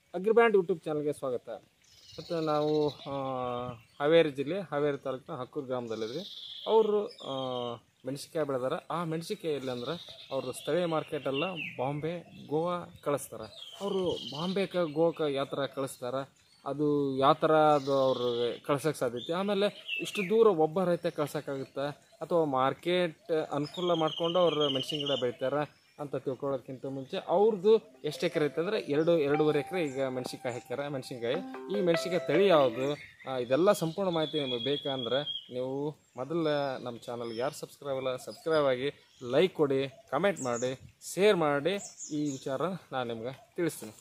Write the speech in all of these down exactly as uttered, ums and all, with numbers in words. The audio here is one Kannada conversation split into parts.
ಅಗ್ರಿಬ್ಯಾಂಡ್ ಯೂಟ್ಯೂಬ್ ಚಾನಲ್ಗೆ ಸ್ವಾಗತ. ಮತ್ತು ನಾವು ಹಾವೇರಿ ಜಿಲ್ಲೆ ಹಾವೇರಿ ತಾಲೂಕಿನ ಹಕ್ಕೂರು ಗ್ರಾಮದಲ್ಲಿದ್ವಿ. ಅವರು ಮೆಣಸಿನ್ಕಾಯಿ ಬೆಳೆದಾರೆ. ಆ ಮೆಣಸಿನ್ಕಾಯಿ ಎಲ್ಲಿ ಅಂದ್ರೆ ಅವರು ಸ್ಥಳೀಯ ಮಾರ್ಕೆಟೆಲ್ಲ ಬಾಂಬೆ ಗೋವಾ ಕಳಿಸ್ತಾರೆ. ಅವರು ಬಾಂಬೆಗೆ ಗೋವಾಕ್ಕೆ ಯಾವ ಥರ ಕಳಿಸ್ತಾರೆ, ಅದು ಯಾವ ಥರ ಅದು ಅವ್ರಿಗೆ ಕಳ್ಸೋಕ್ಕೆ ಸಾಧ್ಯತೆ, ಆಮೇಲೆ ಇಷ್ಟು ದೂರ ಒಬ್ಬ ರೈತ ಕಳ್ಸೋಕ್ಕಾಗುತ್ತೆ ಅಥವಾ ಮಾರ್ಕೆಟ್ ಅನುಕೂಲ ಮಾಡಿಕೊಂಡು ಅವ್ರು ಮೆಣಸಿನ ಗಿಡ ಬೆಳಿತಾರೆ ಅಂತ ತಿಳ್ಕೊಳ್ಳೋದಕ್ಕಿಂತ ಮುಂಚೆ ಅವ್ರದ್ದು ಎಷ್ಟು ಎಕರೆ ಐತೆ ಅಂದರೆ ಎರಡು ಎರಡೂವರೆ ಎಕರೆ ಈಗ ಮೆಣಸಿನ್ಕಾಯಿ ಹಾಕ್ಯಾರ. ಮೆಣಸಿನ್ಕಾಯಿ ಈ ಮೆಣಸಿನ್ಕಾಯಿ ತಳಿ ಯಾವುದು, ಇದೆಲ್ಲ ಸಂಪೂರ್ಣ ಮಾಹಿತಿ ನಿಮಗೆ ಬೇಕಂದ್ರೆ ನೀವು ಮೊದಲ ನಮ್ಮ ಚಾನಲ್ಗೆ ಯಾರು ಸಬ್ಸ್ಕ್ರೈಬ್ ಅಲ್ಲ ಸಬ್ಸ್ಕ್ರೈಬ್ ಆಗಿ, ಲೈಕ್ ಕೊಡಿ, ಕಮೆಂಟ್ ಮಾಡಿ, ಶೇರ್ ಮಾಡಿ. ಈ ವಿಚಾರ ನಾನು ನಿಮ್ಗೆ ತಿಳಿಸ್ತೀನಿ.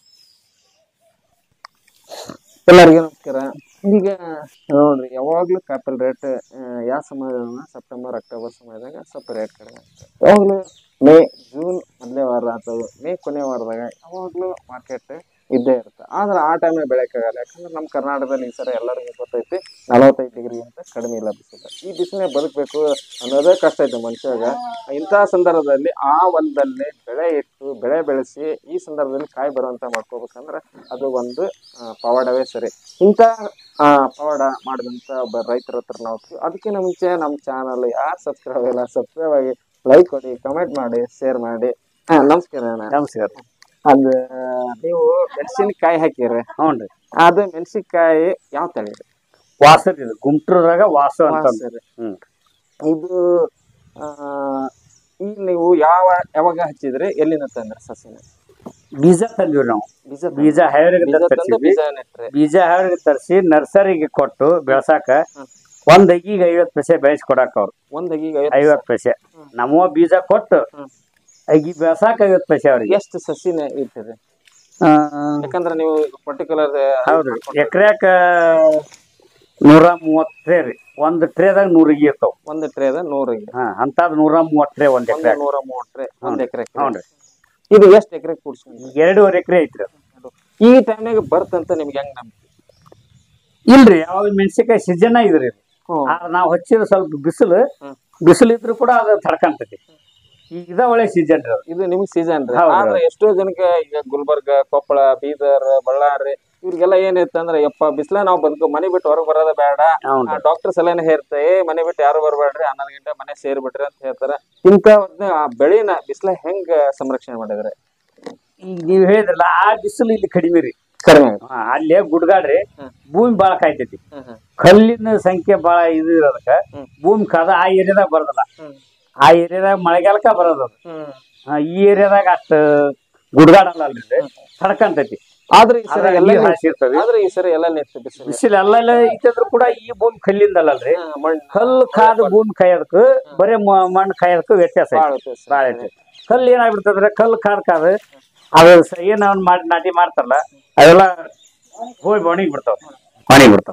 ಎಲ್ಲರಿಗೂ ನಮಸ್ಕಾರ. ಈಗ ನೋಡ್ರಿ, ಯಾವಾಗ್ಲೂ ಕಾಪಲ್ ರೇಟ್ ಯಾವ ಸಮಯದಾಗ ಸೆಪ್ಟೆಂಬರ್ ಅಕ್ಟೋಬರ್ ಸಮಯದಾಗ ಸ್ವಲ್ಪ ರೇಟ್ ಕಡಿಮೆ ಆಗ್ತದೆ. ಯಾವಾಗ್ಲೂ ಮೇ ಜೂನ್ ಮೊದಲೇ ವಾರ ಅಥವಾ ಮೇ ಕೊನೆ ವಾರದಾಗ ಯಾವಾಗ್ಲೂ ಮಾರ್ಕೆಟ್ ಇದ್ದೇ ಇರುತ್ತೆ. ಆದ್ರೆ ಆ ಟೈಮ್ನಾಗ ಬೆಳೆಯಕ್ಕಾಗಲ್ಲ. ಯಾಕಂದ್ರೆ ನಮ್ಮ ಕರ್ನಾಟಕದಲ್ಲಿ ಈ ಸರ ಎಲ್ಲರಿಗೂ ಗೊತ್ತೈತಿ ನಲವತ್ತೈದು ಡಿಗ್ರಿ ಅಂತ ಕಡಿಮೆ ಇಲ್ಲ ಬಿಸಿಲು. ಈ ಬಿಸಿಲೇ ಬದುಕಬೇಕು ಅನ್ನೋದೇ ಕಷ್ಟ ಐತೆ ಮನುಷ್ಯಾಗ. ಇಂತಹ ಸಂದರ್ಭದಲ್ಲಿ ಆ ಹೊಲದಲ್ಲಿ ಬೆಳೆ ಇಟ್ಟು ಬೆಳೆ ಬೆಳೆಸಿ ಈ ಸಂದರ್ಭದಲ್ಲಿ ಕಾಯಿ ಬರುವಂತ ಮಾಡ್ಕೋಬೇಕಂದ್ರೆ ಅದು ಒಂದು ಪವಾಡವೇ ಸರಿ. ಇಂಥ ಪವಾಡ ಮಾಡಿದಂಥ ಒಬ್ಬ ರೈತರ ಹತ್ರ ನಾವು ಅದಕ್ಕಿಂತ ಮುಂಚೆ ನಮ್ಮ ಚಾನಲ್ ಯಾರು ಸಬ್ಸ್ಕ್ರೈಬ್ ಇಲ್ಲ ಸಬ್ಸ್ಕ್ರೈಬ್ ಆಗಿ, ಲೈಕ್ ಕೊಡಿ, ಕಮೆಂಟ್ ಮಾಡಿ, ಶೇರ್ ಮಾಡಿ. ಹಾ ನಮಸ್ಕಾರ ಅಣ್ಣ. ನಮಸ್ಕಾರ. ಅದು ನೀವು ಮೆಣಸಿನಕಾಯಿ ಹಾಕಿರಿ. ಹ್ಞೂ. ಅದು ಮೆಣಸಿನಕಾಯಿ ಯಾವ ತಳಿ ರೀ? ವಾಸದ ಇದು ಗುಂಟ್ರದಾಗ ವಾಸ ಅಂತ. ಹ್ಮ್. ಇದು ಈಗ ನೀವು ಯಾವ ಯಾವಾಗ ಹಚ್ಚಿದ್ರಿ, ಎಲ್ಲಿಂದ ತಂದ್ರಿ ಸಸಿನ? ಬೀಜ ತಂದಿವಿ ನಾವು. ಬೀಜ ಬೀಜ ಹಾವೇರಿಗೆ ತರಿಸಿ ಬೀಜ ನೆಟ್ರಿ. ಬೀಜ ಹಾವೇರಿಗೆ ತರಿಸಿ ನರ್ಸರಿಗೆ ಕೊಟ್ಟು ಬೆಳ್ಸಾಕ ಒಂದ್ ಅಗಿಗೆ ಐವತ್ತು ಪೈಸೆ ಬೆಳೆಸಿ ಕೊಡಾಕ ಅವ್ರು. ಒಂದ್ ಅಗಿಗೆ ಐವತ್ತು ಪೈಸೆ ನಮ್ಮ ಬೀಜ ಕೊಟ್ಟು ಅಗಿ ಬೆಳ್ಸಾಕ ಐವತ್ತು ಪೈಸೆ ಅವ್ರಿಗೆ. ಎಷ್ಟು ಸಸಿನ ಇಟ್ಟಿರಿ? ಯಾಕಂದ್ರೆ ನೀವು ಪರ್ಟಿಕ್ಯುಲರ್ ಹೌದ್ರಿ, ಎಕರೆಕ ನೂರ ಮೂವತ್ ಟ್ರೇ ರೀ. ಒಂದ್ ಟ್ರೇದಾಗ ನೂರ ಅಗಿ ಇರ್ತಾವ. ಒಂದ್ ಟ್ರೇದ ನೂರ ಅಗಿ. ಹಾ ಅಂತದ್ ನೂರ ಮೂವತ್ ಟ್ರೇ ಒಂದ್ ಎಕರೆ. ನೂರ ಮೂವತ್ ಟ್ರೇ ಒಂದ್ ಎಕರೆ. ಹ್ಞೂನ್ರಿ. ಇದು ಎಷ್ಟು ಎಕರೆ ಕೂಡ್ಸ್ಕೊಂಡ್ರಿ? ಎರಡೂವರೆ ಎಕರೆ ಐತ್ರಿ. ಈ ಟೈಮ್ನಾಗ ಬರ್ತಂತ ನಿಮ್ಗೆ ಹೆಂಗ್ ನಂಬಿಕೆ? ಇಲ್ರಿ, ಯಾವಾಗ ಮೆಣಸಿನಕಾಯಿ ಸೀಸನ್ ಇದ್ರಿ. ನಾವ್ ಹಚ್ಚಿದ ಸ್ವಲ್ಪ ಬಿಸಿಲು ಬಿಸಿಲು ಇದ್ರು ಕೂಡ ಅದು ತಡ್ಕಂತೈತಿ. ಇದ ಒಳ್ಳೆ ಸೀಸನ್ ರೀ. ಇದು ನಿಮ್ಗೆ ಸೀಸನ್ ರೀ. ಆದ್ರೆ ಎಷ್ಟೋ ಜನಕ್ಕೆ ಈಗ ಗುಲ್ಬರ್ಗ, ಕೊಪ್ಪಳ, ಬೀದರ್, ಬಳ್ಳಾರಿ ಇವ್ರಿಗೆಲ್ಲ ಏನಿರ್ತಂದ್ರೆ ಯಪ್ಪ ಬಿಸಿಲ ನಾವು ಬದುಕು ಮನೆ ಬಿಟ್ಟು ಹೊರಗೆ ಬರೋದ ಬೇಡ, ಡಾಕ್ಟರ್ ಸಲಹೆ ಹೇರ್ತಾರೆ, ಏ ಮನೆ ಬಿಟ್ಟು ಯಾರು ಬರ್ಬೇಡ್ರಿ, ಹನ್ನೊಂದು ಗಂಟೆ ಮನೆ ಸೇರ್ಬಿಟ್ರಿ ಅಂತ ಹೇಳ್ತಾರ. ಇಂತ ಆ ಬೆಳೆನ ಬಿಸಿಲ ಹೆಂಗ ಸಂರಕ್ಷಣೆ ಮಾಡಿದ್ರೆ? ಈಗ ನೀವ್ ಹೇಳಿದ್ರಲ್ಲ, ಆ ಬಿಸಿಲು ಇಲ್ಲಿ ಕಡಿಮೆ ರೀ. ಕಡಿಮೆ. ಅಲ್ಲೇ ಗುಡ್ಗಾಡ್ರಿ ಭೂಮಿ ಬಾಳ ಕಾಯ್ತೈತಿ. ಕಲ್ಲಿನ ಸಂಖ್ಯೆ ಬಾಳ ಇದು ಇರೋದಕ್ಕ ಭೂಮಿ ಕಾದ ಆ ಏರಿಯಾದಾಗ ಬರೋದಲ್ಲ. ಆ ಏರಿಯಾದಾಗ ಮಳೆಗಾಲಕ್ಕ ಬರೋದು. ಈ ಏರಿಯಾದಾಗ ಅಷ್ಟ ಗುಡ್ಗಾಡಲ್ಲ ಅಲ್ರಿ, ತಡ್ಕಂತೈತಿ. ಆದ್ರೆ ಈ ಸರಿ ಎಲ್ಲ ಇರ್ತದೆ. ಆದ್ರೆ ಈ ಸರಿ ಎಲ್ಲ ಬಿಸಿಲು ಬಿಸಿಲು ಎಲ್ಲ ಇತ್ತಂದ್ರು ಕೂಡ ಈ ಭೂಮಿ ಕಲ್ಲಿಂದಲ್ಲಲ್ರಿ. ಕಲ್ಲು ಕಾದ ಭೂಮಿ ಕಾಯೋದಕ್ಕ ಬರೇ ಮಣ್ಣು ಕಾಯೋದಕ್ಕ ವ್ಯತ್ಯಾಸ ಬಾಳ ಐತಿ. ಕಲ್ಲು ಏನಾಗ್ಬಿಡ್ತಂದ್ರೆ ಕಲ್ಲು ಕಾದ್ ಕಾದ ಅದು ಏನ್ ಅವ್ನ ಮಾಡಿ ನಾಟಿ ಮಾಡ್ತಾರಲ್ಲ ಅದೆಲ್ಲ ಹೋಗಿ ಒಣಗಿ ಬಿಡ್ತಾವ ಒಣಗಿ ಬಿಡ್ತಾವ.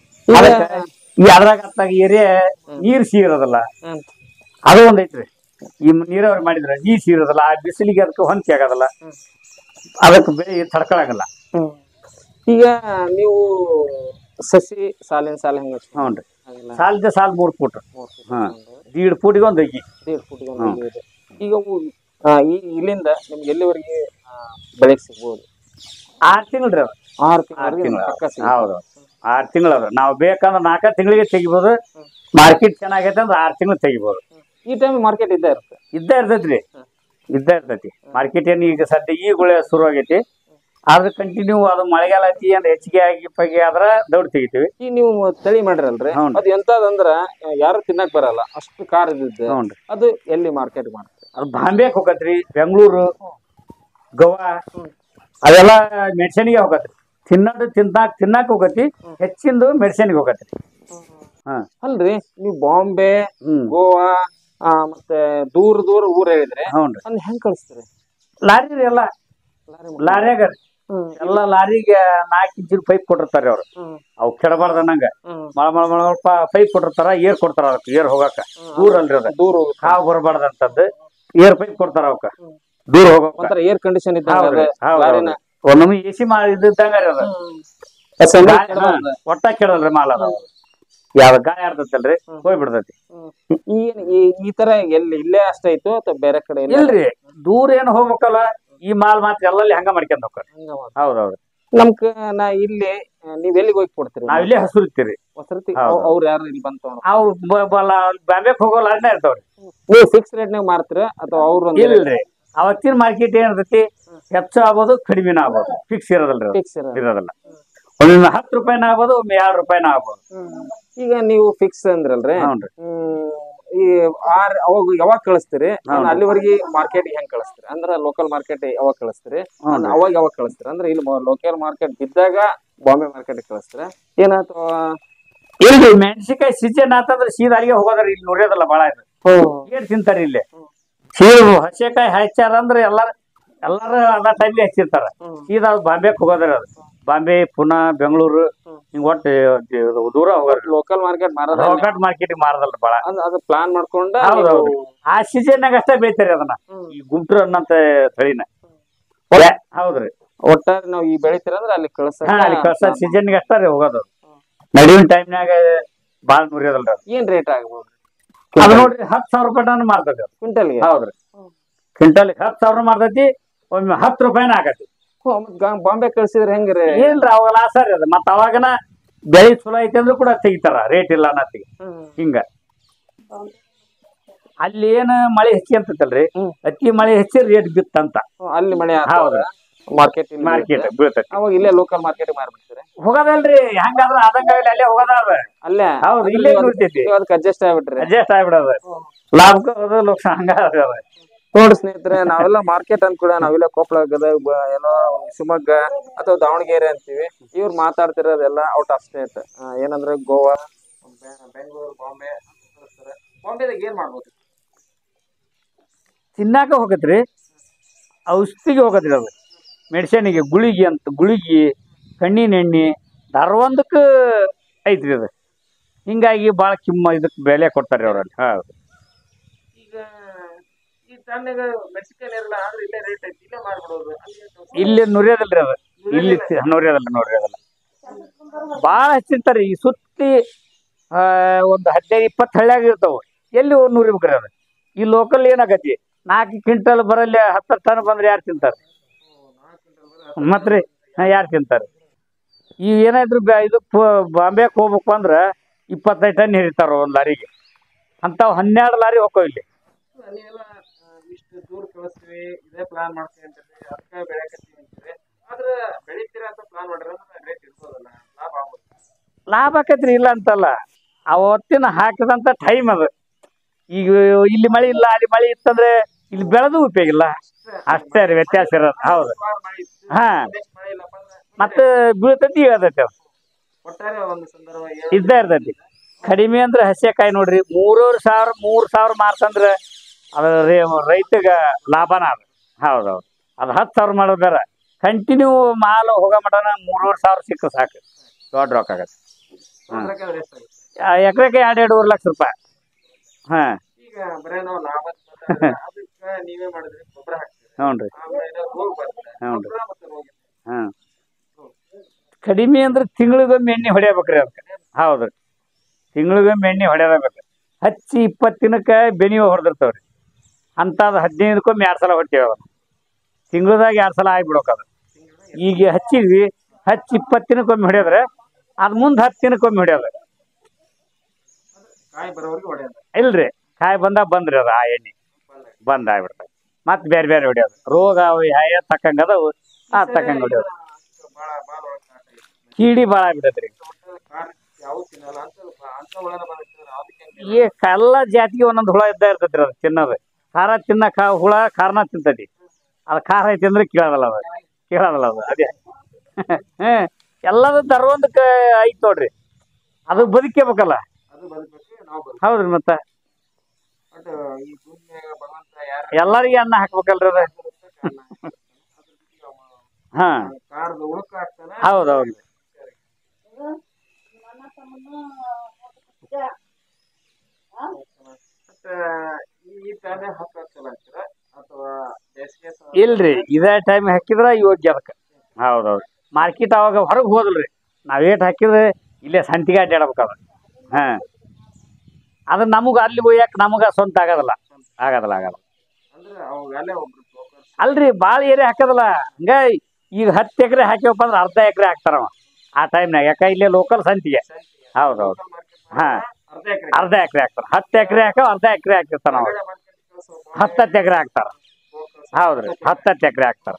ಈ ಅದ್ರಾಗ ಅತ್ತಾಗ ಏರಿಯಾ ನೀರ್ ಸೀರೋದಲ್ಲ, ಅದು ಒಂದ್ ಐತ್ರಿ. ಈ ನೀರಾವರಿ ಮಾಡಿದ್ರ ನೀರ್ ಸೀರೋದಲ್ಲ, ಆ ಬಿಸಿಲಿಗೆ ಅದಕ್ಕೆ ಹೊಂದಿಕೆ ಆಗೋದಲ್ಲ, ಅದಕ್ಕೆ ಬೆಳೆ ತಡ್ಕೊಳಗಲ್ಲ. ಈಗ ನೀವು ಸಸಿ ಸಾಲಿನ ಸಾಲ ಹೆಂಗ? ಹ್ಞೂನ್ರಿ, ಸಾಲದ ಸಾಲ ಮೂರ್ ಫೂಟ್. ಹಾ, ದೀಡ್ ಫೂಟಿಗೆ ಒಂದ್ ಅಗಿ. ದೀಡ್ ಫೂಟಿಗೆ ಒಂದ್ ಅಗಿ ಇದೆ. ಈಗ ಈ ಇಲ್ಲಿಂದ ನಿಮ್ಗೆ ಎಲ್ಲಿವರೆಗೆ ಬೆಳೆಗೆ ಸಿಗ್ಬೋದು? ಆರ್ ತಿಂಗಳ್ರಿ ಅದ. ಆರು ಆರ್ ತಿಂಗಳು. ತಿಂಗಳು. ಹೌದು, ಆರ್ ತಿಂಗಳು ಅದ. ನಾವ್ ಬೇಕಂದ್ರೆ ನಾಲ್ಕ ತಿಂಗಳಿಗೆ ತೆಗಿಬೋದು. ಮಾರ್ಕೆಟ್ ಚೆನ್ನಾಗೈತೆ ಅಂದ್ರೆ ಆರ್ ತಿಂಗಳು ತೆಗಿಬೋದು. ಈ ಟೈಮ್ ಮಾರ್ಕೆಟ್ ಇದ್ದೇ ಇರುತ್ತೆ. ಇದ್ದ ಇರ್ತೈತ್ರಿ, ಇದ್ದ ಇರ್ತೈತಿ ಮಾರ್ಕೆಟ್. ಏನ್ ಈಗ ಸದ್ಯ ಈಗ ಗುಳೆ ಶುರು ಆಗೈತಿ. ಆದ್ರೆ ಕಂಟಿನ್ಯೂ ಅದು ಮಳೆಗಾಲ ಐತಿ ಅಂದ್ರೆ ಹೆಚ್ಚಿಗೆ ಆಗಿ ಪಗಿ ಆದ್ರ ದೌಡ್ ತೆಗಿತೀವಿ. ಈಗ ನೀವು ತಳಿ ಮಾಡಿರಲ್ರಿ, ಅದು ಎಂತದಂದ್ರ ಯಾರು ತಿನ್ನಕ್ ಬರಲ್ಲ, ಅಷ್ಟು ಕಾರ್ ಇದ್ದಿದ್ದು. ಅದು ಎಲ್ಲಿ ಮಾರ್ಕೆಟ್ ಮಾಡ್ತಾರೆ? ಅದು ಬಾಂಬೆಗೆ ಹೋಗತ್ರಿ, ಬೆಂಗಳೂರು, ಗೋವಾ ಅದೆಲ್ಲ ಮೆಡಿಸಿನ್ಗೆ ಹೋಗತ್ರಿ. ತಿನ್ನೋದು ತಿನ್ನಾಕ್ ತಿನ್ನಾಕ್ ಹೋಗತಿ, ಹೆಚ್ಚಿಂದು ಮೆಡಿಸಿನ್ಗೆ ಹೋಗತ್ರಿ. ಹಾ ಅಲ್ರಿ, ನೀವು ಬಾಂಬೆ, ಗೋವಾ ಮತ್ತೆ ದೂರ ದೂರ ಊರ್ ಹೇಳಿದ್ರೆ ಅದ್ ಹೆಂಗ್ ಕಳಿಸ್ತೀರಿ? ಲಾರಿ ರೀ, ಎಲ್ಲ ಲಾರಿಯಾಗ ಎಲ್ಲ ಲಾರಿಗೆ ನಾಲ್ಕು ಇಂಚಿನ ಪೈಪ್ ಕೊಟ್ಟಿರ್ತಾರ ಅವ್ರು. ಅವ್ ಕೆಡಬಾರ್ದ ನಂಗ ಮಳ ಮಳ ಮಳ ಪೈಪ್ ಕೊಟ್ಟಿರ್ತಾರ, ಏರ್ ಕೊಡ್ತಾರ ಅದಕ್ಕೆ, ಏರ್ ಹೋಗಾಕ. ದೂರ ಅಲ್ರಿ ಅದ, ದೂರ ಹಾವು ಬರಬಾರ್ದಂತದ್ದು ಏರ್ ಪೈಪ್ ಕೊಡ್ತಾರ ಅವಕ್ಕ. ದೂರ ಹೋಗ ಏರ್ ಕಂಡೀಷನ್ ನಮ್ಗೆ ಎ ಸಿ ಇದ್ದಂಗ ಒಟ್ಟ ಕೆಡಲ್ರಿ ಮಾಲ್ ಅದ. ಯಾವ ಗಾಳಿ ಆಡ್ತೈತಲ್ರಿ ಹೋಗ್ಬಿಡ್ತೈತಿ. ಈ ತರ ಎಲ್ಲಿ ಇಲ್ಲೇ ಅಷ್ಟ ಐತು ಅಥವಾ ಬೇರೆ ಕಡೆ? ಇಲ್ರಿ, ದೂರ ಏನ್ ಹೋಗ್ಬೇಕಲ್ಲ, ಈ ಮಾಲ್ ಮಾತ್ರ ಎಲ್ಲಲ್ಲಿ ಹಂಗ ಮಾಡ್ಕೊಂಡ್ ಹೋಗ್ತಾರ. ಹೌದೌದು. ನಮ್ಕ ನಾ ಇಲ್ಲಿ ನೀವ್ ಎಲ್ಲಿಗೆ ಹೋಗಿ ಕೊಡ್ತೀರಿ ನಾವ್ ಇಲ್ಲೇ ಹಸುರಿತ್ತೀರಿ ಹೊಸರತಿ ಹೌದು. ಅವ್ರು ಯಾರು ಇಲ್ಲಿ ಬಂದ್ ತಗೊಂಡ್ ಅವ್ರು ಬಾಂಬೆಕ್ ಹೋಗೋ ಲಾಡ್ನೇ ಇರ್ತಾವ್ರಿ. ನೀವು ಫಿಕ್ಸ್ ರೇಟ್ ನಾಗ ಮಾರ್ತೀರ ಅಥವಾ ಅವ್ರು ಇಲ್ರಿ ಅವತ್ತಿನ ಮಾರ್ಕೆಟ್ ಏನಿರ್ತೈತಿ ಹೆಚ್ಚು ಆಗ್ಬೋದು ಕಡಿಮೆನ ಆಗ್ಬೋದು ಫಿಕ್ಸ್ ಇರೋದಲ್ರಿ ಅದು. ಫಿಕ್ಸ್ ಇರೋದಿಲ್ಲ ಒಮ್ಮೆ ಹತ್ತು ರೂಪಾಯಿನ ಆಗ್ಬೋದು ಒಮ್ಮೆ ಎರಡು ರೂಪಾಯಿನ ಆಗ್ಬೋದು. ಈಗ ನೀವು ಫಿಕ್ಸ್ ಅಂದ್ರಲ್ರಿ ಹೌನ್ರಿ. ಹ್ಮ್ ಈ ಆರ್ ಅವಾಗ ಯಾವಾಗ ಕಳಿಸ್ತೀರಿ ಹೌದು. ಅಲ್ಲಿವರೆಗೆ ಮಾರ್ಕೆಟ್ ಹೆಂಗ್ ಕಳಿಸ್ತೀರಿ ಅಂದ್ರ ಲೋಕಲ್ ಮಾರ್ಕೆಟ್ ಯಾವಾಗ ಕಳಿಸ್ತೀರಿ ಹೌನ್ರಿ. ಅವಾಗ ಯಾವಾಗ ಕಳಿಸ್ತೀರಿ ಅಂದ್ರೆ ಇಲ್ಲಿ ಲೋಕಲ್ ಮಾರ್ಕೆಟ್ ಬಿದ್ದಾಗ ಬಾಂಬೆ ಮಾರ್ಕೆಟ್ ಕಳಿಸ್ತೀರ ಏನಾಯ್ತು ಇಲ್ರಿ ಮೆಣಸಿನಕಾಯಿ ಸೀಸನ್ ಆತಂದ್ರೆ ಸೀದಾ ಅಲ್ಲಿಗೆ ಹೋಗೋದ್ರಿ ಇಲ್ಲಿ ನೋಡ್ಯೋದಲ್ಲ ಬಾಳ ಇದು ಏನ್ ತಿಂತಾರ ಇಲ್ಲಿ ಸೀದ ಹಸಿಕಾಯಿ ಹಚ್ಚಾರ ಅಂದ್ರೆ ಎಲ್ಲಾರ ಎಲ್ಲಾರು ಅದ ಟೈಮ್ಲಿ ಹಚ್ಚಿರ್ತಾರ ಸೀದಾ ಅದು ಬಾಂಬೆಕ್ ಹೋಗೋದ್ರಿ ಅದು ಬಾಂಬೆ ಪುನಾ ಬೆಂಗಳೂರು ಹಿಂಗ್ ಒಟ್ಟು ದೂರ ಹೋಗೋದ್ರಿ ಲೋಕಲ್ ಮಾರ್ಕೆಟ್ ಮಾರದ ರೋಕಾಟ್ ಮಾರ್ಕೆಟ್ ಮಾರದಲ್ರಿ ಬಾಳ ಅದು ಪ್ಲಾನ್ ಮಾಡ್ಕೊಂಡ ಹೌದೌದು ಆ ಸೀಸನ್ನಾಗ ಅಷ್ಟೇ ಬೇಯ್ತಾರಿ ಅದನ್ನ ಈ ಗುಂಟ್ರು ಅನ್ನಂತ ತಳಿನ ಹೌದ್ರಿ ಒಟ್ಟಾರೆ ನಾವ್ ಈ ಬೆಳಿತೀರ ಅಂದ್ರೆ ಅಲ್ಲಿ ಕಳ್ಸ ಹಾ ಅಲ್ಲಿ ಕಳ್ಸ ಸೀಸನ್ಗೆ ಅಷ್ಟೇ ರೀ ಹೋಗೋದು ನಡುವಿನ ಟೈಮ್ನಾಗ ಬಾಳ ನುರಿಯೋದಲ್ರಿ ಏನ್ ರೇಟ್ ಆಗ್ಬೋದು ಅದು ನೋಡ್ರಿ ಹತ್ತು ಸಾವಿರ ರೂಪಾಯಿ ಟನ್ ಮಾರ್ತೈತಿ ಕ್ವಿಂಟಲ್ಗೆ ಹೌದ್ರಿ ಕ್ವಿಂಟಲ್ ಹತ್ತು ಸಾವಿರ ಮಾರ್ತೈತಿ ಒಮ್ಮೆ ಹತ್ತು ರೂಪಾಯಿನ ಆಗತಿ ಬಾಂಬೆ ಕಳ್ಸಿದ್ರೆ ಹೆಂಗ್ರಿ ಏನ್ರಿ ಅವಾಗ ಲಾಸ ರೀ ಅದು ಮತ್ತ ಅವಾಗನ ಬೆಳಿ ಚಲೋ ಐತಿ ಅಂದ್ರೂ ಕೂಡ ತೆಗಿತಾರ ರೇಟ್ ಇಲ್ಲ ಅನ್ನತ್ತಿಗೆ ಹಿಂಗ ಅಲ್ಲಿ ಏನ್ ಮಳೆ ಹೆಚ್ಚಿ ಅಂತೈತಲ್ರಿ ಅತಿ ಮಳೆ ಹೆಚ್ಚಿ ರೇಟ್ ಬಿತ್ತಂತ ಅಲ್ಲಿ ಮಳೆ ಹೌದ್ರಿ ಮಾರ್ಕೆಟ್ ಮಾರ್ಕೆಟ್ ಬೀಳ್ತೈತಿ ಅವಾಗ ಇಲ್ಲೇ ಲೋಕಲ್ ಮಾರ್ಕೆಟ್ ಮಾರ್ಬಿಡ್ತೀರಿ ಹೋಗೋದಲ್ರಿ ಹೆಂಗಾದ್ರ ಆದಂಗಾಗಲಿ ಅಲ್ಲೇ ಹೋಗೋದ ಅಲ್ಲೇ ಹೌದು ಇಲ್ಲೇ ನೋಡ್ತೈತಿ ಅದಕ್ಕೆ ಅಡ್ಜಸ್ಟ್ ಆಗ್ಬಿಟ್ರಿ ಅಡ್ಜಸ್ಟ್ ಆಗ್ಬಿಡೋದು ಲಾಭಕ್ಕೆ ಹೋಗೋದು ಲೋಕ್ಷ ಹಂಗ ನೋಡ್ರಿ ಸ್ನೇಹಿತರೆ ನಾವೆಲ್ಲ ಮಾರ್ಕೆಟ್ ಅನ್ಕೂಡ ನಾವೆಲ್ಲ ಕೊಪ್ಪಳ ಗದಗ ಏನೋ ಶಿವಮೊಗ್ಗ ಅಥವಾ ದಾವಣಗೆರೆ ಅಂತೀವಿ ಇವ್ರು ಮಾತಾಡ್ತಿರೋದೆಲ್ಲ ಔಟ್ ಆಫ್ ಸ್ಟೇಟ್ ಏನಂದ್ರೆ ಗೋವಾ ಬೆಂಗಳೂರು ಬಾಂಬೆ ಬಾಂಬೆದಾಗ ಏನ್ ಮಾಡ್ಬೋದು ತಿನ್ನಾಕ ಹೋಗತ್ರಿ ಔಷಧಿಗೆ ಹೋಗತ್ರಿ ಅದು ಮೆಡಿಸಿನಿಗೆ ಗುಳಿಗೆ ಅಂತ ಗುಳಿಗೆ ಕಣ್ಣಿನ ಎಣ್ಣೆ ಧಾರವಾಂದಕ್ಕೆ ಐತ್ರಿ ಅದು ಹಿಂಗಾಗಿ ಭಾಳ ಕಿಮ್ಮ ಇದಕ್ಕೆ ಬೆಲೆ ಕೊಡ್ತಾರೆ ಅವ್ರಲ್ಲಿ ಹೌದು ಈಗ ಈ ಟನ್ನಿಗ ಮೆಣಸಿನಕಾಯಿ ಇರಲ್ಲ ಆದ್ರೆ ಇಲ್ಲೇ ರೇಟ್ ಐತಿ ಇಲ್ಲೇ ಮಾರ್ಬಿಡೋದು ಇಲ್ಲಿ ನುರಿಯೋದಲ್ರಿ ಅದು ಇಲ್ಲಿ ನುರಿಯೋದಲ್ಲ ನೋಡಿರೋದಲ್ಲ ಭಾಳ ಹಚ್ಚಿರ್ತಾರೆ ಈ ಸುತ್ತಿ ಒಂದು ಹದಿನೈದು ಇಪ್ಪತ್ತು ಹಳ್ಳಿಯಾಗ ಇರ್ತಾವ ಎಲ್ಲಿ ನುರಿಬೇಕ್ರಿ ಅದು ಈ ಲೋಕಲ್ ಏನಾಗತಿ ನಾಲ್ಕು ಕ್ವಿಂಟಲ್ ಬರಲ್ಲಿ ಹತ್ತು ಟನ್ ಬಂದ್ರೆ ಯಾರು ತಿಂತಾರೆ ಮತ್ರಿ ಯಾರು ತಿಂತಾರೆ ಈಗ ಏನಾದ್ರು ಇದು ಬಾಂಬೆಗೆ ಹೋಗ್ಬೇಕು ಅಂದ್ರೆ ಇಪ್ಪತ್ತೈದು ಟನ್ ಹಿಡಿತಾರ ಒಂದು ಲಾರಿಗೆ ಅಂಥವು ಹನ್ನೆರಡು ಲಾರಿ ಹೋಗ್ತಾವ ಇಲ್ಲಿ ಇಷ್ಟು ದೂರ ಕಳಿಸ್ತೀವಿ ಇದೇ ಪ್ಲಾನ್ ಮಾಡ್ತೀವಿ ಅಂತೀವಿ ಅದಕ್ಕೆ ಬೆಳೆಕತ್ತೀವಿ ಅಂತೀವಿ ಆದ್ರೆ ಬೆಳಿತೀರ ಅಂತ ಪ್ಲಾನ್ ಮಾಡಿದ್ರೆ ರೇಟ್ ಇರ್ಬೋದಲ್ಲ ಲಾಭ ಆಗ್ಬೋದು ಲಾಭ ಆಕೈತ್ರಿ ಇಲ್ಲ ಅಂತಲ್ಲ ಅವತ್ತಿನ ಹಾಕಿದಂಥ ಟೈಮ್ ಅದು ಈಗ ಇಲ್ಲಿ ಮಳೆ ಇಲ್ಲ ಅಲ್ಲಿ ಮಳೆ ಇತ್ತಂದ್ರೆ ಇಲ್ಲಿ ಬೆಳೆದು ಉಪಯೋಗ ಇಲ್ಲ ಅಷ್ಟೇ ರೀ ವ್ಯತ್ಯಾಸ ಇರೋದು ಹೌದು ಹಾ ಮತ್ತೆ ಬೀಳ್ತೈತಿ ಹೇಳ್ತೈತಿ ಅದು ಒಟ್ಟಾರೆ ಒಂದು ಸಂದರ್ಭ ಇದ್ದೇ ಇರ್ತೈತಿ ಕಡಿಮೆ ಅಂದ್ರೆ ಹಸಿಕಾಯಿ ನೋಡ್ರಿ ಮೂರೂವರೆ ಸಾವಿರ ಮೂರು ಸಾವಿರ ಮಾರ್ತಂದ್ರೆ ಅದು ರೇ ರೈತಗೆ ಲಾಭನ ಅದು ಹೌದೌದು ಅದು ಹತ್ತು ಸಾವಿರ ಮಾಡೋದು ಬೇರೆ ಕಂಟಿನ್ಯೂ ಮಾಲು ಹೋಗೋ ಮಟನ ಮೂರುವರೆ ಸಾವಿರ ಸಿಕ್ಕರೆ ಸಾಕು ದೊಡ್ಡ ರೊಕ್ಕ ಆಗತ್ತೆ ಎಕರೆಗೆ ಎರಡು ಎರಡೂವರೆ ಲಕ್ಷ ರೂಪಾಯಿ ಹಾ ಈಗ ಬರೇ ನಾವು ಲಾಭ ಅದಕ್ಕೆ ನೀವೇ ಮಾಡಿದ್ರಿ ಗೊಬ್ಬರ ಹಾಕ್ತೀರಿ ಹ್ಞೂ ರೀ ರೋಗ ಬರ್ತದೆ ಹ್ಞೂ ರೀ ಮತ್ತೆ ರೋಗ ಹಾಂ ಕಡಿಮೆ ಅಂದ್ರೆ ತಿಂಗಳಿಗೊಮ್ಮೆ ಎಣ್ಣೆ ಹೊಡೆಯಬೇಕ್ರಿ ಅದಕ್ಕೆ ಹೌದು ತಿಂಗಳಿಗೊಮ್ಮೆ ಎಣ್ಣೆ ಹೊಡೆಯಬೇಕು ಹಚ್ಚಿ ಇಪ್ಪತ್ತು ದಿನಕ್ಕೆ ಬೆನಿವ ಹೊಡೆದಿರ್ತಾವ್ರಿ ಅಂಥದ್ದು ಹದಿನೈದಕ್ಕೊಮ್ಮೆ ಎರಡು ಸಲ ಹೊಡ್ತೇವೆ ಅದನ್ನು ತಿಂಗಳದಾಗ ಎರಡು ಸಲ ಆಗಿಬಿಡೋಕದು ಈಗ ಹಚ್ಚಿದ್ವಿ ಹಚ್ಚಿ ಇಪ್ಪತ್ತು ದಿನಕ್ಕೊಮ್ಮೆ ಹೊಡೆಯೋದ್ರೆ ಅದು ಮುಂದೆ ಹತ್ತು ದಿನಕ್ಕೊಮ್ಮೆ ಹೊಡೆಯೋದು ಕಾಯಿ ಬರೋವರೆಗೆ ಹೊಡೆಯೋದು ಇಲ್ರಿ ಕಾಯಿ ಬಂದಾಗ ಬಂದ್ರಿ ಅದು ಆ ಎಣ್ಣೆ ಬಂದ್ ಆಗ್ಬಿಡ್ತದೆ ಮತ್ತೆ ಬೇರೆ ಬೇರೆ ಹೊಡೆಯೋದು ರೋಗ ಅವು ಯಾವ ತಕ್ಕಂಗೆ ಅದಾವು ಆ ತಕ್ಕಂಗೆ ಹೊಡೆಯೋದು ಭಾಳ ಭಾಳ ಕೀಡಿ ಭಾಳ ಆಗ್ಬಿಟ್ಟೈತ್ರಿ ಯಾವ ತಿನ್ನಲ್ಲ ಅಂತ ಅಂತ ಒಳನ ಬಂದಿರ್ತಾರೆ ಅದಕ್ಕೆ ಈ ಎಲ್ಲ ಜಾತಿಗೆ ಒಂದೊಂದು ಹುಳ ಇದ್ದ ಇರ್ತೈತ್ರಿ ಅದು ತಿನ್ನೋದು ಖಾರ ತಿನ್ನ ಖಾ ಹುಳ ಖಾರನ ತಿಂತೈತಿ ಅದು ಖಾರ ಐತಿ ಅಂದ್ರೆ ಕೇಳೋದಲ್ಲ ಅದು ಕೇಳೋದಲ್ಲ ಅದು ಅದೇ ಹ್ಮ್ ಎಲ್ಲದ ತರೊಂದಕ್ಕೆ ಐತಿ ನೋಡ್ರಿ ಅದು ಬದುಕೇಬೇಕಲ್ಲ ಅದು ಬದುಕಬೇಕು ನಾವು ಬದುಕಬೇಕು ಹೌದ್ರಿ ಮತ್ತೆ ಬಟ್ ಈ ಭೂಮಿಯಾಗ ಭಗವಂತ ಯಾರು ಎಲ್ಲರಿಗೆ ಅನ್ನ ಹಾಕ್ಬೇಕಲ್ರಿ ಅದು ಹಾ ಕಾರದ ಉಳುಕ ಆಗ್ತಾನೆ ಹೌದೌದು ಈ ಟೈಮ್ ಹತ್ತು ಹತ್ತಲ್ಲ ಅಂತೀರ ಅಥವಾ ಬೇಸಿಗೆ ಇಲ್ರಿ ಇದೇ ಟೈಮ್ ಹಾಕಿದ್ರ ಯೋಗ್ಯ ಅದಕ್ಕೆ ಹೌದೌದು ಮಾರ್ಕೆಟ್ ಅವಾಗ ಹೊರಗೆ ಹೋದಲ್ರಿ ನಾವ್ ಏಟ್ ಹಾಕಿದ್ರೆ ಇಲ್ಲೇ ಸಂತಿಗೆ ಅಡ್ಡಾಡ್ಬೇಕದ ಹಾ ಅದು ನಮಗ ಅಲ್ಲಿ ಒಯ್ಯಾಕ ನಮಗ ಸ್ವಂತ ಆಗೋದಿಲ್ಲ ಆಗೋದಿಲ್ಲ ಆಗೋದಿಲ್ಲ ಅಂದ್ರೆ ಅವಾಗಲೇ ಒಬ್ರು ಅಲ್ರಿ ಭಾಳ ಏರಿಯಾ ಹಾಕೋದಿಲ್ಲ ಹಂಗ ಈಗ ಹತ್ತು ಎಕರೆ ಹಾಕಿವಪ್ಪ ಅಂದ್ರೆ ಅರ್ಧ ಎಕರೆ ಹಾಕ್ತಾರವ ಆ ಟೈಮ್ನಾಗ. ಯಾಕೆ ಇಲ್ಲೇ ಲೋಕಲ್ ಸಂತಿಗೆ. ಹೌದೌದು. ಹಾ ಅರ್ಧ ಎಕರೆ ಹಾಕ್ತಾರ. ಹತ್ತು ಎಕರೆ ಹಾಕೋ ಅರ್ಧ ಎಕರೆ ಹಾಕಿರ್ತಾರ ನಾವು. ಹತ್ತತ್ತು ಎಕರೆ ಹಾಕ್ತಾರ. ಹೌದ್ರಿ ಹತ್ತತ್ತು ಎಕರೆ ಹಾಕ್ತಾರ.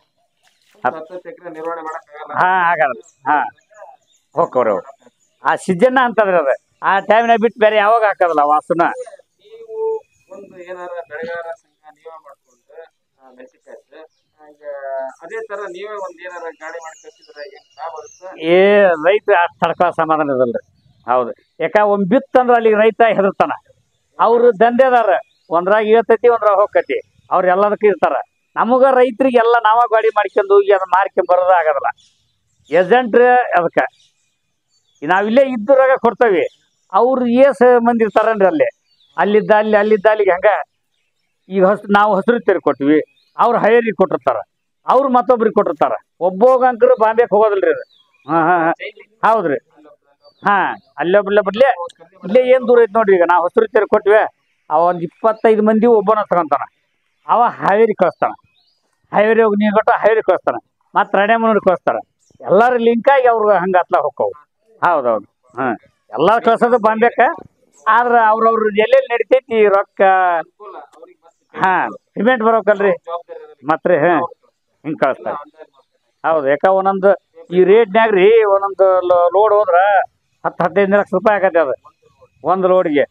ಹಾ ಆಗಲ್ಲ. ಹಾ ಹೋಗ್ಕವ್ರಿ ಅವ್ರು ಆ ಸಿಜನ್ನ ಅಂತಂದ್ರೆ ಅದ ಆ ಟೈಮ್ನಾಗ ಬಿಟ್ಟು ಬೇರೆ ಯಾವಾಗ ಹಾಕೋದಿಲ್ಲ ವಾಸನ. ಒಂದು ಏನಾರ ಬೆಳೆಗಾರ ಸಂಘ ನೀವೇ ಮಾಡ್ಕೊಂಡ್ರೆ ಮೆಣಸಿನಕಾಯಿ ಅದೇ ತರ ನೀವೇ ಒಂದ್ ಏನಾರ ಗಾಡಿ ಮಾಡಿ ಕಳ್ಸಿದ್ರೆ ಲಾಭ ಬರುತ್ತೆ. ಏ ರೈತ ಅಷ್ಟು ತಡ್ಕೋ ಸಮಾಧಾನ ಇದಲ್ರಿ. ಹೌದು ಯಾಕ ಒಮ್ಮೆ ಬಿತ್ತಂದ್ರ ಅಲ್ಲಿ ರೈತ ಹೆದರ್ತಾನ. ಅವ್ರು ದಂಧೆದಾರ ಒಂದ್ರಾಗ ಇಳ್ತೈತಿ ಒಂದ್ರಾಗ ಹೋಗ್ತೈತಿ. ಅವ್ರು ಎಲ್ಲದಕ್ಕೂ ಇರ್ತಾರ. ನಮಗ ರೈತರಿಗೆ ಎಲ್ಲ ನಾವ ಗಾಡಿ ಮಾಡ್ಕೊಂಡು ಹೋಗಿ ಅದನ್ನ ಮಾರ್ಕೊಂಡ್ ಬರೋದು ಆಗೋದಿಲ್ಲ. ಏಜೆಂಟ್ರ ಅದಕ್ಕೆ ನಾವಿಲ್ಲೇ ಇದ್ದರಾಗ ಕೊಡ್ತೇವಿ. ಅವ್ರು ಏಸ್ ಮಂದಿ ಇರ್ತಾರನ್ರಿ ಅಲ್ಲಿ ಅಲ್ಲಿದ್ದ ಅಲ್ಲಿ ಅಲ್ಲಿದ್ದ ಅಲ್ಲಿಗೆ ಹಂಗ. ಈಗ ಹಸ್ ನಾವು ಹಸಿರು ತೆರಿ ಕೊಟ್ವಿ, ಅವ್ರು ಹೈಯರಿಗೆ ಕೊಟ್ಟಿರ್ತಾರ, ಅವ್ರು ಮತ್ತೊಬ್ರಿಗೆ ಕೊಟ್ಟಿರ್ತಾರ. ಒಬ್ಬೋಗಂಕರು ಬಾಂಬೆಗೆ ಹೋಗೋದಿಲ್ರಿ ಅದು. ಹಾ ಹಾ ಹೌದ್ರಿ. ಹಾ ಅಲ್ಲೊಬ್ಲೆ ಬಡ್ಲೆ ಇಲ್ಲೇ ಏನ್ ದೂರ ಐತಿ ನೋಡ್ರಿ. ಈಗ ನಾವು ಹಸಿರು ತೆರಿ ಕೊಟ್ವಿ, ಅವ ಒಂದ್ ಇಪ್ಪತ್ತೈದು ಮಂದಿ ಒಬ್ಬನ ತಗೊಂತಾನ. ಅವ ಹಾವೇರಿ ಕಳಿಸ್ತಾನ. ಹಾವೇರಿ ಹೋಗಿ ನೀರು ಕೊಟ್ಟು ಹಾವೇರಿ ಕಳಿಸ್ತಾನ. ಮತ್ತೆ ರಣೆಮನೂರಿಗೆ ಕಳಿಸ್ತಾರ. ಎಲ್ಲಾರು ಲಿಂಕ್ ಆಗಿ ಅವ್ರು ಹಂಗ ಹತ್ಲ ಹೋಕ್ಕವು. ಹೌದೌದು. ಹಾ ಎಲ್ಲಾರು ಕಳ್ಸೋದು ಬಾಂಬೆಕ. ಆದ್ರ ಅವ್ರವ್ರ ಎಲ್ಲೆಲ್ಲಿ ನಡಿತೈತಿ ರೊಕ್ಕ. ಹಾ ಸಿಮೆಂಟ್ ಬರೋಕಲ್ರಿ ಮತ್ರಿ. ಹಾ ಹಿಂಗ್ ಕಳಿಸ್ತಾರ. ಹೌದು ಯಾಕ ಒಂದೊಂದು ಈ ರೇಟ್ನ್ಯಾಗ ರೀ ಒಂದೊಂದು ಲೋಡ್ ಹೋದ್ರ ಹತ್ತು ಹದಿನೈದು ಲಕ್ಷ ರೂಪಾಯಿ ಆಗತ್ತೆ ಅದು ಒಂದು ಲೋಡ್ಗೆ.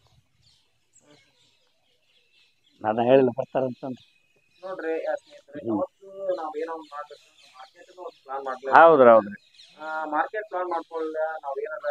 ನಾನು ಹೇಳಿಲ್ಲ ಬರ್ತಾರಂತಂದು ನೋಡ್ರಿ ನಾವ್ ಏನೋ ಒಂದು ಮಾಡ್ಬೇಕು ಮಾರ್ಕೆಟ್ ಒಂದು ಪ್ಲಾನ್ ಮಾಡ್ಲಿ. ಹೌದ್ರಿ ಹೌದ್ರಿ. ಮಾರ್ಕೆಟ್ ಪ್ಲಾನ್ ಮಾಡ್ಕೊಳ್ಳ ನಾವ್ ಏನಾರ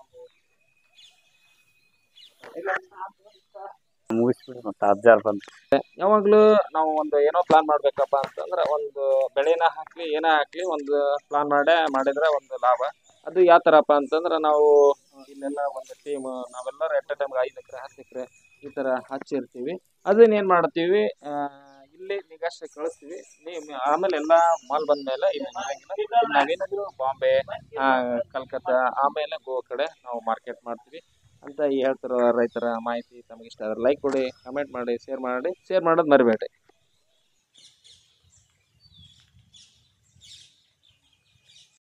ಮುಗಿಸ್ಬಿಡಿ ಮತ್ತೆ ಅಜ್ಜಾರ್ ಬಂದು. ಯಾವಾಗ್ಲೂ ನಾವು ಒಂದು ಏನೋ ಪ್ಲಾನ್ ಮಾಡ್ಬೇಕಪ್ಪ ಅಂತಂದ್ರೆ ಒಂದು ಬೆಳೆನ ಹಾಕ್ಲಿ ಏನೇ ಹಾಕ್ಲಿ ಒಂದು ಪ್ಲಾನ್ ಮಾಡೇ ಮಾಡಿದ್ರೆ ಒಂದು ಲಾಭ. ಅದು ಯಾವ ಥರಪ್ಪ ಅಂತಂದ್ರೆ ನಾವು ಇಲ್ಲೆಲ್ಲ ಒಂದು ಟೀಮ್ ನಾವೆಲ್ಲರೂ ಎಟ್ ಎ ಟೈಮ್ಗೆ ಐದು ಎಕರೆ ಹತ್ತು ಎಕರೆ ಈ ಥರ ಹಚ್ಚಿರ್ತೀವಿ. ಅದನ್ನ ಏನು ಮಾಡ್ತೀವಿ ಇಲ್ಲಿ ನಿಗಾಷ್ಟೇ ಕಳಿಸ್ತೀವಿ. ನೀವು ಆಮೇಲೆ ಎಲ್ಲ ಮಾಲ್ ಬಂದಮೇಲೆ ಇಲ್ಲಿ ನಾವೇನಾದ್ರು ಬಾಂಬೆ ಕಲ್ಕತ್ತಾ ಆಮೇಲೆ ಗೋವಾ ಕಡೆ ನಾವು ಮಾರ್ಕೆಟ್ ಮಾಡ್ತೀವಿ ಅಂತ ಹೇಳ್ತಿರೋ ರೈತರ ಮಾಹಿತಿ ತಮಗೆ ಇಷ್ಟ ಆದರೆ ಲೈಕ್ ಕೊಡಿ, ಕಮೆಂಟ್ ಮಾಡಿ, ಶೇರ್ ಮಾಡಿ ಶೇರ್ ಮಾಡೋದು ಮರಿಬೇಡಿ.